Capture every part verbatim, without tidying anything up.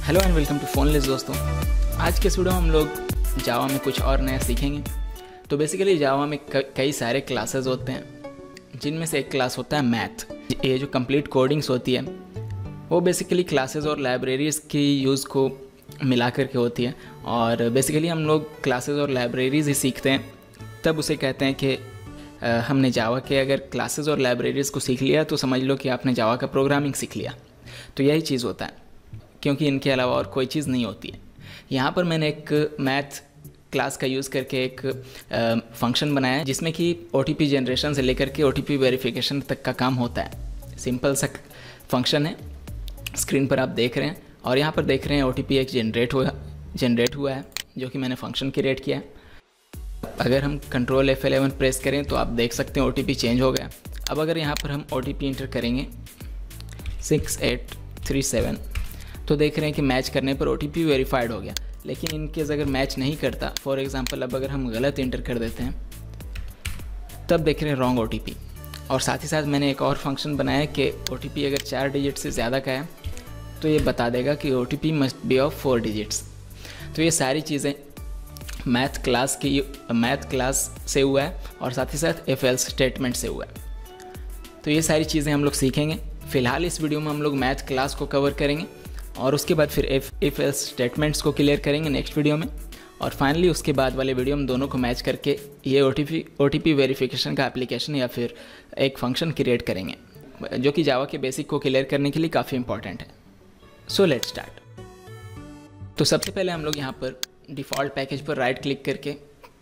Hello and welcome to phoneless दोस्तों। आज के इस वीडियो में हम लोग जावा में कुछ और नया सीखेंगे। तो बेसिकली जावा में कई सारे क्लासेस होते हैं, जिनमें से एक क्लास होता है मैथ। ये जो कंप्लीट कोडिंग्स होती है वो बेसिकली क्लासेस और लाइब्रेरीज़ की यूज़ को मिला कर के होती है। और बेसिकली हम लोग क्लासेस और लाइब्रेरीज़ ही सीखते हैं, तब उसे कहते हैं कि हमने जावा के अगर क्लासेस और लाइब्रेरीज़ को सीख लिया तो समझ लो कि आपने जावा का प्रोग्रामिंग सीख लिया। तो यही चीज़ होता है, क्योंकि इनके अलावा और कोई चीज़ नहीं होती है। यहाँ पर मैंने एक मैथ क्लास का यूज़ करके एक फंक्शन बनाया है, जिसमें कि ओटीपी जनरेशन से लेकर के ओटीपी वेरिफिकेशन तक का काम होता है। सिंपल सा फंक्शन है, स्क्रीन पर आप देख रहे हैं। और यहाँ पर देख रहे हैं ओटीपी एक जनरेट हुआ जनरेट हुआ है, जो कि मैंने फंक्शन क्रिएट किया है। अगर हम कंट्रोल एफ एलेवन प्रेस करें तो आप देख सकते हैं ओटीपी चेंज हो गया। अब अगर यहाँ पर हम ओटीपी इंटर करेंगे सिक्स एट थ्री सेवन, तो देख रहे हैं कि मैच करने पर ओटीपी वेरीफाइड हो गया। लेकिन इनकेस अगर मैच नहीं करता, फॉर एग्जांपल अब अगर हम गलत इंटर कर देते हैं, तब देख रहे हैं रॉन्ग ओटीपी। और साथ ही साथ मैंने एक और फंक्शन बनाया है कि ओटीपी अगर चार डिजिट से ज़्यादा का है तो ये बता देगा कि OTP must be of four digits. तो ये सारी चीज़ें मैथ क्लास की मैथ क्लास से हुआ है और साथ ही साथ एफ एल्स स्टेटमेंट से हुआ है। तो ये सारी चीज़ें हम लोग सीखेंगे। फ़िलहाल इस वीडियो में हम लोग मैथ क्लास को कवर करेंगे और उसके बाद फिर एफ एफ एल्स स्टेटमेंट्स को क्लियर करेंगे नेक्स्ट वीडियो में। और फाइनली उसके बाद वाले वीडियो में दोनों को मैच करके ये ओटीपी ओटीपी वेरिफिकेशन का एप्लीकेशन या फिर एक फंक्शन क्रिएट करेंगे, जो कि जावा के बेसिक को क्लियर करने के लिए काफ़ी इंपॉर्टेंट है। So let's start. तो सबसे पहले हम लोग यहाँ पर डिफ़ॉल्ट पैकेज पर राइट क्लिक करके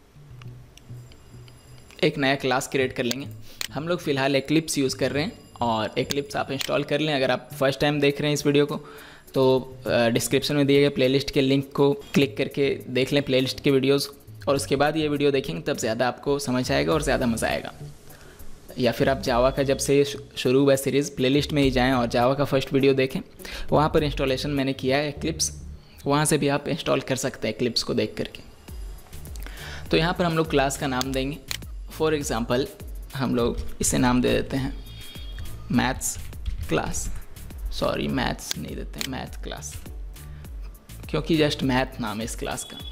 एक नया क्लास क्रिएट कर लेंगे। हम लोग फ़िलहाल एक्लिप्स यूज़ कर रहे हैं और एक्लिप्स आप इंस्टॉल कर लें। अगर आप फर्स्ट टाइम देख रहे हैं इस वीडियो को तो डिस्क्रिप्शन में दिए गए प्लेलिस्ट के लिंक को क्लिक करके देख लें, प्लेलिस्ट के वीडियोस, और उसके बाद ये वीडियो देखेंगे तब ज़्यादा आपको समझ आएगा और ज़्यादा मज़ा आएगा। या फिर आप जावा का जब से शुरू हुआ सीरीज़ प्लेलिस्ट में ही जाएं और जावा का फर्स्ट वीडियो देखें, वहाँ पर इंस्टॉलेशन मैंने किया है एक्लिप्स, वहाँ से भी आप इंस्टॉल कर सकते हैं एक्लिप्स को देख करके। तो यहाँ पर हम लोग क्लास का नाम देंगे। फॉर एग्ज़ाम्पल हम लोग इसे नाम दे देते हैं मैथ्स क्लास। सॉरी मैथ्स नहीं देते हैं, मैथ क्लास, क्योंकि जस्ट मैथ नाम है इस क्लास का।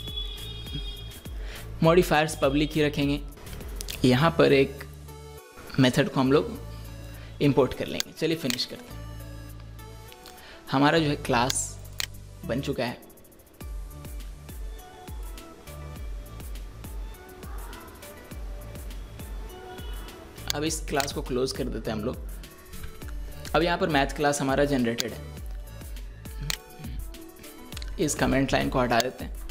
मॉडिफायर्स पब्लिक ही रखेंगे। यहाँ पर एक मेथड को हम लोग इंपोर्ट कर लेंगे। चलिए फिनिश करते हैं। हमारा जो है क्लास बन चुका है। अब इस क्लास को क्लोज कर देते हैं हम लोग। अब यहाँ पर मैथ क्लास हमारा जनरेटेड है। इस कमेंट लाइन को हटा देते हैं।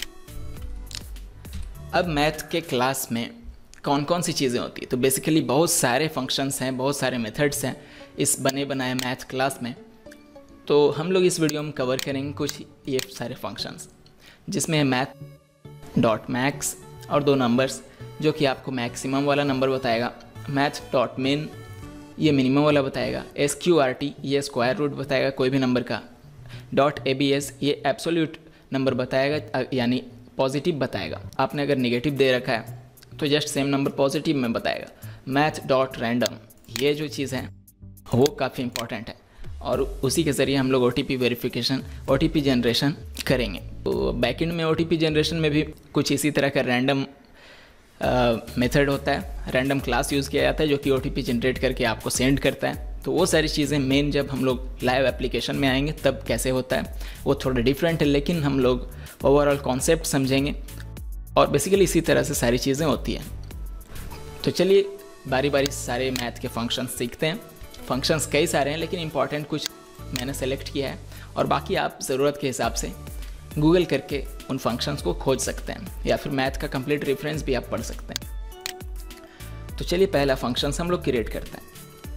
अब मैथ के क्लास में कौन कौन सी चीज़ें होती है, तो बेसिकली बहुत सारे फंक्शंस हैं, बहुत सारे मेथड्स हैं इस बने बनाए मैथ क्लास में। तो हम लोग इस वीडियो में कवर करेंगे कुछ ये सारे फंक्शंस, जिसमें है मैथ डॉट मैक्स और दो नंबर्स, जो कि आपको मैक्सिमम वाला नंबर बताएगा। मैथ डॉट मिन, ये मिनिमम वाला बताएगा। एस क्यू आर टी, ये स्क्वायर रूट बताएगा कोई भी नंबर का। डॉट ए बी एस, ये एब्सोल्यूट नंबर बताएगा, यानी पॉजिटिव बताएगा। आपने अगर नेगेटिव दे रखा है तो जस्ट सेम नंबर पॉजिटिव में बताएगा। मैथ डॉट रैंडम, ये जो चीज़ है वो काफ़ी इंपॉर्टेंट है और उसी के ज़रिए हम लोग ओटीपी वेरिफिकेशन ओटीपी जनरेशन करेंगे। तो बैकएंड में ओटीपी जनरेशन में भी कुछ इसी तरह का रैंडम मेथड uh, होता है, रैंडम क्लास यूज़ किया जाता है, जो कि ओटीपी जनरेट करके आपको सेंड करता है। तो वो सारी चीज़ें मेन जब हम लोग लाइव एप्लीकेशन में आएंगे तब कैसे होता है वो थोड़ा डिफरेंट है, लेकिन हम लोग ओवरऑल कॉन्सेप्ट समझेंगे और बेसिकली इसी तरह से सारी चीज़ें होती हैं। तो चलिए बारी बारी सारे मैथ के फंक्शंस सीखते हैं। फंक्शंस कई सारे हैं, लेकिन इंपॉर्टेंट कुछ मैंने सेलेक्ट किया है और बाकी आप ज़रूरत के हिसाब से गूगल करके उन फंक्शंस को खोज सकते हैं, या फिर मैथ का कंप्लीट रेफरेंस भी आप पढ़ सकते हैं। तो चलिए पहला फंक्शंस हम लोग क्रिएट करते हैं।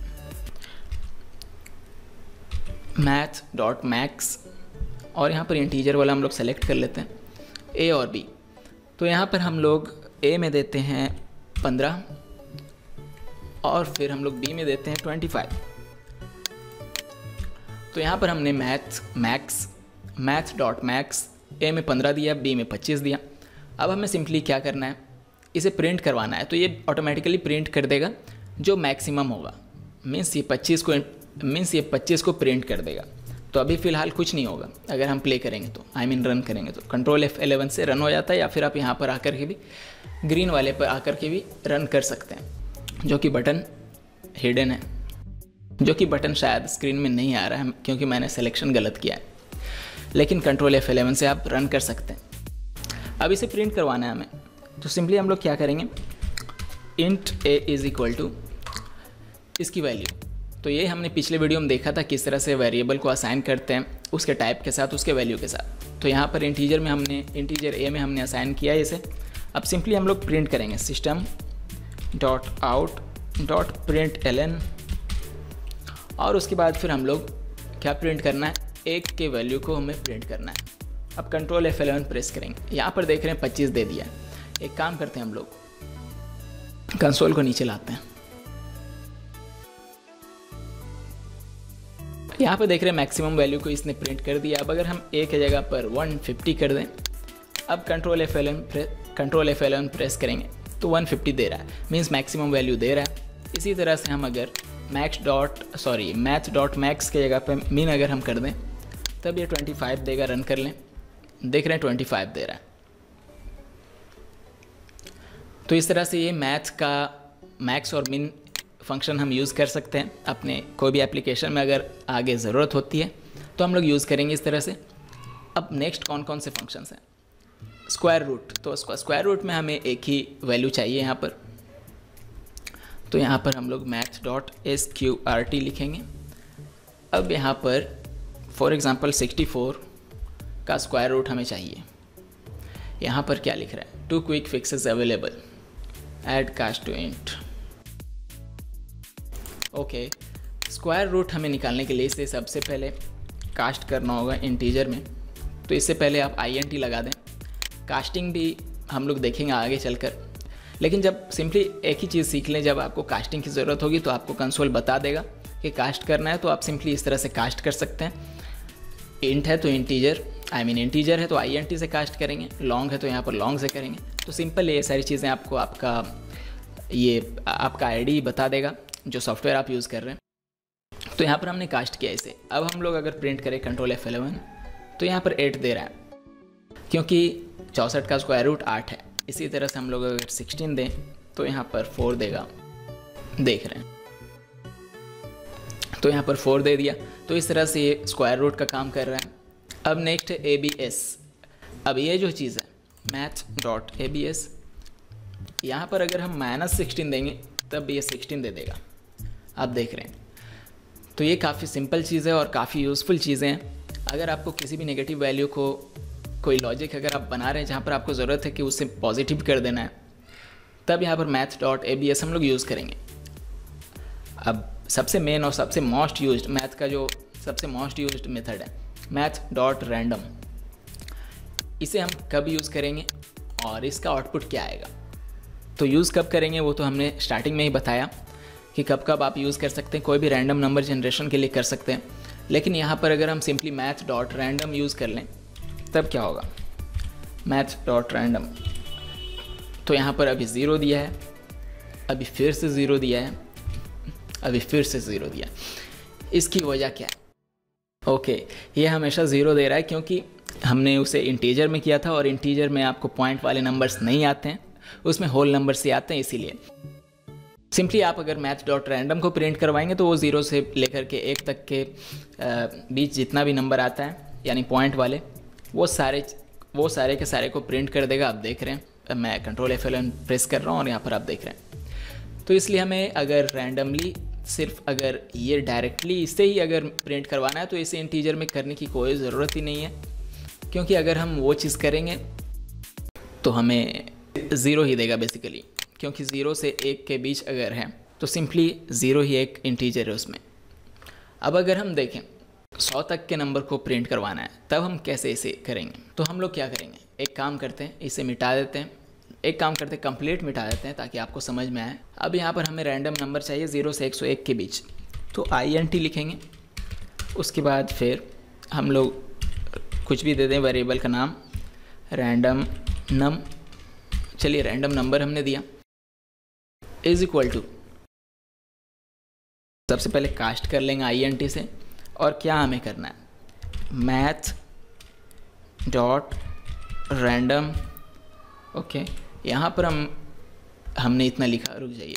मैथ डॉट मैक्स, और यहाँ पर इंटीजर वाला हम लोग सेलेक्ट कर लेते हैं, ए और बी। तो यहाँ पर हम लोग ए में देते हैं पंद्रह और फिर हम लोग बी में देते हैं ट्वेंटी फाइव। तो यहाँ पर हमने math max math dot max A में पंद्रह दिया, बी में पच्चीस दिया। अब हमें सिंपली क्या करना है, इसे प्रिंट करवाना है। तो ये ऑटोमेटिकली प्रिंट कर देगा जो मैक्सिमम होगा, मीन्स ये पच्चीस को मीन्स ये पच्चीस को प्रिंट कर देगा। तो अभी फ़िलहाल कुछ नहीं होगा अगर हम प्ले करेंगे तो, आई मीन रन करेंगे तो। कंट्रोल एफ इलेवन से रन हो जाता है, या फिर आप यहाँ पर आकर के भी ग्रीन वाले पर आकर के भी रन कर सकते हैं, जो कि बटन हिडन है, जो कि बटन शायद स्क्रीन में नहीं आ रहा है क्योंकि मैंने सिलेक्शन गलत किया है, लेकिन कंट्रोल एफ इलेवन से आप रन कर सकते हैं। अब इसे प्रिंट करवाना है हमें, तो सिंपली हम लोग क्या करेंगे, int A is equal to इसकी वैल्यू। तो ये हमने पिछले वीडियो में देखा था किस तरह से वेरिएबल को असाइन करते हैं उसके टाइप के साथ, उसके वैल्यू के साथ। तो यहाँ पर इंटीजर में हमने इंटीजर ए में हमने असाइन किया है इसे। अब सिंपली हम लोग प्रिंट करेंगे system dot out dot print L N, और उसके बाद फिर हम लोग क्या प्रिंट करना है, एक के वैल्यू को हमें प्रिंट करना है। अब कंट्रोल एफ इलेवन प्रेस करेंगे, यहाँ पर देख रहे हैं पच्चीस दे दिया। एक काम करते हैं हम लोग कंसोल को नीचे लाते हैं, यहाँ पर देख रहे हैं मैक्सिमम वैल्यू को इसने प्रिंट कर दिया। अब अगर हम ए के जगह पर वन फिफ्टी कर दें, अब control F eleven control F eleven press करेंगे तो वन फिफ्टी दे रहा है, मीन्स मैक्सिमम वैल्यू दे रहा है। इसी तरह से हम अगर max dot sorry math dot max के जगह पर मीन अगर हम कर दें तब ये ट्वेंटी फाइव देगा। रन कर लें, देख रहे हैं ट्वेंटी फाइव दे रहा है। तो इस तरह से ये मैथ का मैक्स और मिन फंक्शन हम यूज़ कर सकते हैं अपने कोई भी एप्लीकेशन में, अगर आगे ज़रूरत होती है तो हम लोग यूज़ करेंगे इस तरह से। अब नेक्स्ट कौन कौन से फंक्शंस हैं, स्क्वायर रूट। तो स्क्वायर रूट में हमें एक ही वैल्यू चाहिए यहाँ पर, तो यहाँ पर हम लोग math dot S Q R T लिखेंगे। अब यहाँ पर फॉर एग्ज़ाम्पल सिक्सटी फोर का स्क्वायर रूट हमें चाहिए। यहाँ पर क्या लिख रहा है, two quick fixes available, add cast to int. Okay, square root हमें निकालने के लिए इसे सबसे पहले कास्ट करना होगा इंटीजर में, तो इससे पहले आप आई एन टी लगा दें। कास्टिंग भी हम लोग देखेंगे आगे चलकर, लेकिन जब सिंपली एक ही चीज़ सीख लें, जब आपको कास्टिंग की ज़रूरत होगी तो आपको कंसोल बता देगा कि कास्ट करना है, तो आप सिंपली इस तरह से कास्ट कर सकते हैं। इंट है तो इंटीजर आई मीन इंटीजर है तो आई एन टी से कास्ट करेंगे, लॉन्ग है तो यहाँ पर लॉन्ग से करेंगे। तो सिंपल ये सारी चीज़ें आपको आपका ये आपका आई डी बता देगा जो सॉफ्टवेयर आप यूज़ कर रहे हैं। तो यहाँ पर हमने कास्ट किया इसे। अब हम लोग अगर प्रिंट करें कंट्रोल एफ इलेवन तो यहाँ पर एट दे रहा है क्योंकि चौंसठ का स्क्वायर रूट आठ है। इसी तरह से हम लोग अगर सिक्सटीन दें तो यहाँ पर फोर देगा, देख रहे हैं, तो यहाँ पर फोर दे दिया। तो इस तरह से ये स्क्वायर रूट का काम कर रहा है। अब नेक्स्ट है ए बी एस। अब ये जो चीज़ है math dot A B S, यहाँ पर अगर हम माइनस सिक्सटीन देंगे तब ये सिक्सटीन दे देगा, आप देख रहे हैं। तो ये काफ़ी सिंपल चीज़ है और काफ़ी यूज़फुल चीज़ें हैं। अगर आपको किसी भी नेगेटिव वैल्यू को कोई लॉजिक अगर आप बना रहे हैं जहाँ पर आपको ज़रूरत है कि उससे पॉजिटिव कर देना है, तब यहाँ पर math dot A B S हम लोग यूज़ करेंगे। अब सबसे मेन और सबसे मोस्ट यूज्ड मैथ का जो सबसे मोस्ट यूज्ड मेथड है मैथ डॉट रैंडम, इसे हम कब यूज़ करेंगे और इसका आउटपुट क्या आएगा। तो यूज़ कब करेंगे वो तो हमने स्टार्टिंग में ही बताया कि कब कब आप यूज़ कर सकते हैं, कोई भी रैंडम नंबर जनरेशन के लिए कर सकते हैं। लेकिन यहाँ पर अगर हम simply math dot random use कर लें तब क्या होगा, मैथ डॉट रैंडम, तो यहाँ पर अभी ज़ीरो दिया है, अभी फिर से ज़ीरो दिया है, अभी फिर से ज़ीरो दिया। इसकी वजह क्या है, ओके okay, ये हमेशा ज़ीरो दे रहा है क्योंकि हमने उसे इंटीजर में किया था और इंटीजर में आपको पॉइंट वाले नंबर्स नहीं आते हैं, उसमें होल नंबर से आते हैं। इसीलिए सिंपली आप अगर मैथ डॉट रैंडम को प्रिंट करवाएंगे तो वो ज़ीरो से लेकर के एक तक के बीच जितना भी नंबर आता है यानी पॉइंट वाले, वो सारे वो सारे के सारे को प्रिंट कर देगा। आप देख रहे हैं मैं कंट्रोल एफ इलेवन प्रेस कर रहा हूँ और यहाँ पर आप देख रहे हैं। तो इसलिए हमें अगर रैंडमली सिर्फ अगर ये डायरेक्टली इससे ही अगर प्रिंट करवाना है तो इसे इंटीजर में करने की कोई ज़रूरत ही नहीं है, क्योंकि अगर हम वो चीज़ करेंगे तो हमें ज़ीरो ही देगा बेसिकली, क्योंकि ज़ीरो से एक के बीच अगर है तो सिंपली ज़ीरो ही एक इंटीजर है उसमें। अब अगर हम देखें सौ तक के नंबर को प्रिंट करवाना है तब हम कैसे इसे करेंगे, तो हम लोग क्या करेंगे, एक काम करते हैं इसे मिटा देते हैं, एक काम करते हैं कंप्लीट मिटा देते हैं ताकि आपको समझ में आए। अब यहाँ पर हमें रैंडम नंबर चाहिए ज़ीरो से एक सौ एक के बीच, तो आई एन टी लिखेंगे। उसके बाद फिर हम लोग कुछ भी दे दें वेरिएबल का नाम, रैंडम नम, चलिए रैंडम नंबर हमने दिया, इज इक्वल टू, सबसे पहले कास्ट कर लेंगे आई एन टी से। और क्या हमें करना है, मैथ डॉट रैंडम। ओके, यहाँ पर हम हमने इतना लिखा, रुक जाइए,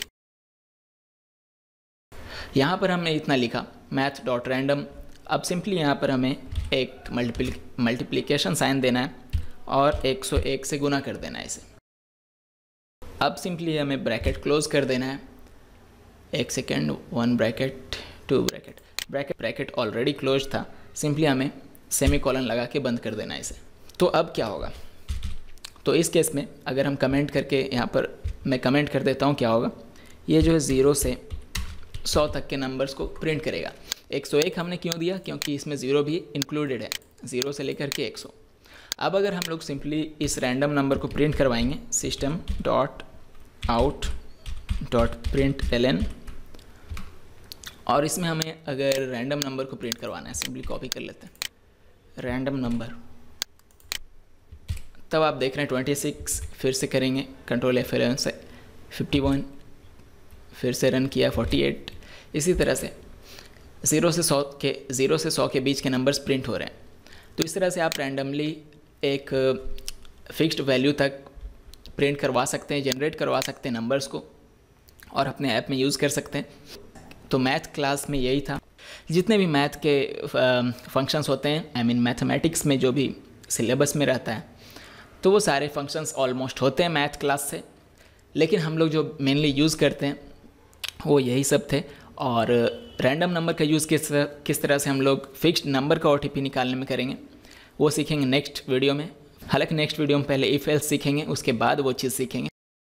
यहाँ पर हमने इतना लिखा मैथ डॉट रैंडम। अब सिंपली यहाँ पर हमें एक मल्टीप्ली मल्टीप्लिकेशन साइन देना है और एक सौ एक से गुना कर देना है इसे। अब सिंपली हमें ब्रैकेट क्लोज कर देना है। एक second, one bracket, two bracket, bracket bracket already close था, सिंपली हमें सेमी कॉलन लगा के बंद कर देना है इसे। तो अब क्या होगा, तो इस केस में अगर हम कमेंट करके यहाँ पर मैं कमेंट कर देता हूँ, क्या होगा, ये जो है ज़ीरो से सौ तक के नंबर्स को प्रिंट करेगा। एक सौ एक हमने क्यों दिया, क्योंकि इसमें ज़ीरो भी इंक्लूडेड है, ज़ीरो से लेकर के एक सौ। अब अगर हम लोग सिंपली इस रैंडम नंबर को प्रिंट करवाएंगे, system dot out dot print L N, और इसमें हमें अगर रैंडम नंबर को प्रिंट करवाना है, सिंपली कॉपी कर लेते हैं रैंडम नंबर। तब आप देख रहे हैं ट्वेंटी सिक्स, फिर से करेंगे कंट्रोल एफ एलेवन से फिफ्टी वन, फिर से रन किया फोर्टी एट। इसी तरह से ज़ीरो से सौ के ज़ीरो से सौ के बीच के नंबर्स प्रिंट हो रहे हैं। तो इस तरह से आप रैंडमली एक फिक्स्ड वैल्यू तक प्रिंट करवा सकते हैं, जनरेट करवा सकते हैं नंबर्स को, और अपने ऐप में यूज़ कर सकते हैं। तो मैथ क्लास में यही था। जितने भी मैथ के फंक्शंस होते हैं, आई मीन मैथमेटिक्स में जो भी सिलेबस में रहता है, तो वो सारे फंक्शंस ऑलमोस्ट होते हैं मैथ क्लास से। लेकिन हम लोग जो मेनली यूज़ करते हैं वो यही सब थे। और रैंडम नंबर का यूज़ किस तरह किस तरह से हम लोग फिक्स्ड नंबर का ओ टी पी निकालने में करेंगे, वो सीखेंगे नेक्स्ट वीडियो में। हालांकि नेक्स्ट वीडियो में पहले इफ एल्स सीखेंगे, उसके बाद वो चीज़ सीखेंगे।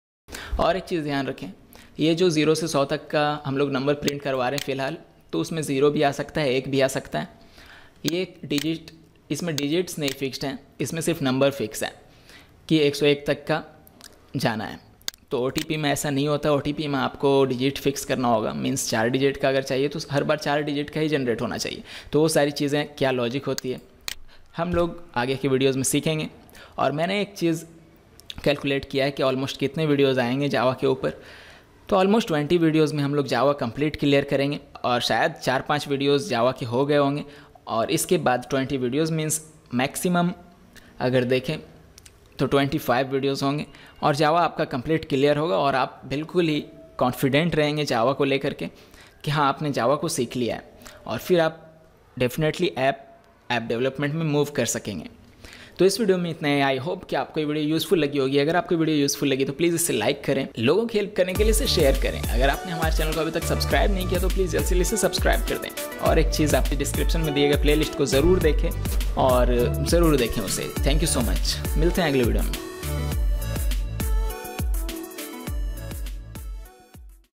और एक चीज़ ध्यान रखें, ये जो ज़ीरो से सौ तक का हम लोग नंबर प्रिंट करवा रहे हैं फ़िलहाल, तो उसमें ज़ीरो भी आ सकता है, एक भी आ सकता है। ये डिजिट, इसमें डिजिट्स नहीं फिक्स्ड हैं, इसमें सिर्फ नंबर फिक्स है कि एक सौ एक तक का जाना है। तो ओ टी पी में ऐसा नहीं होता, ओ टी पी में आपको डिजिट फिक्स करना होगा। मींस चार डिजिट का अगर चाहिए तो हर बार चार डिजिट का ही जनरेट होना चाहिए। तो वो सारी चीज़ें क्या लॉजिक होती है, हम लोग आगे की वीडियोज़ में सीखेंगे। और मैंने एक चीज़ कैलकुलेट किया है कि ऑलमोस्ट कितने वीडियोज़ आएंगे जावा के ऊपर। तो ऑलमोस्ट ट्वेंटी वीडियोज़ में हम लोग जावा कंप्लीट क्लियर करेंगे, और शायद चार पाँच वीडियोज़ जावा के हो गए होंगे। और इसके बाद ट्वेंटी वीडियोज़ मीन्स मैक्सिमम अगर देखें तो पच्चीस वीडियोस होंगे, और जावा आपका कंप्लीट क्लियर होगा। और आप बिल्कुल ही कॉन्फिडेंट रहेंगे जावा को लेकर के कि हाँ आपने जावा को सीख लिया है, और फिर आप डेफिनेटली ऐप ऐप डेवलपमेंट में मूव कर सकेंगे। तो इस वीडियो में इतना है। आई होप कि आपको ये वीडियो यूज़फुल लगी होगी। अगर आपको वीडियो यूज़फुल लगी तो प्लीज़ इसे लाइक करें, लोगों की हेल्प करने के लिए इसे शेयर करें। अगर आपने हमारे चैनल को अभी तक सब्सक्राइब नहीं किया तो प्लीज़ जल्दी से इसे सब्सक्राइब कर दें। और एक चीज़, आपके डिस्क्रिप्शन में दिए गए प्लेलिस्ट को ज़रूर देखें और ज़रूर देखें उसे। थैंक यू सो मच, मिलते हैं अगले वीडियो में।